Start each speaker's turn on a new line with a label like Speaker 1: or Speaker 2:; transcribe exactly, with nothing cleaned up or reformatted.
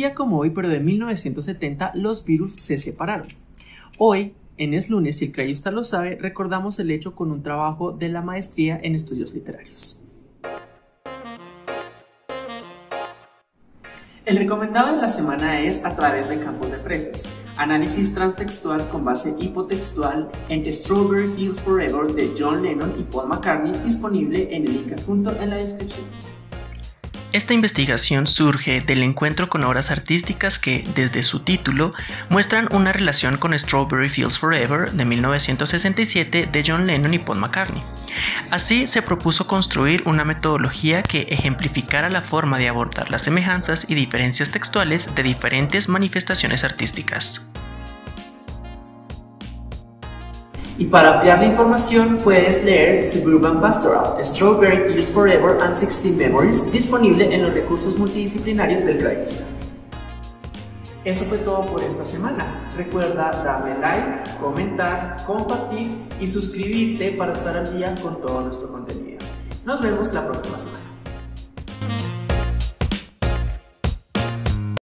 Speaker 1: día como hoy, pero de mil novecientos setenta, los Beatles se separaron. Hoy, en Es Lunes, si el crayusta lo sabe, recordamos el hecho con un trabajo de la maestría en estudios literarios. El recomendado de la semana es A través de campos de fresas, análisis transtextual con base hipotextual en Strawberry Fields Forever de John Lennon y Paul McCartney, disponible en el link adjunto en la descripción. Esta investigación surge del encuentro con obras artísticas que, desde su título, muestran una relación con Strawberry Fields Forever de mil novecientos sesenta y siete de John Lennon y Paul McCartney. Así se propuso construir una metodología que ejemplificara la forma de abordar las semejanzas y diferencias textuales de diferentes manifestaciones artísticas. Y para ampliar la información puedes leer Suburban Pastoral, Strawberry Fields Forever and sixteen Memories, disponible en los recursos multidisciplinarios del crayusta. Eso fue todo por esta semana. Recuerda darle like, comentar, compartir y suscribirte para estar al día con todo nuestro contenido. Nos vemos la próxima semana.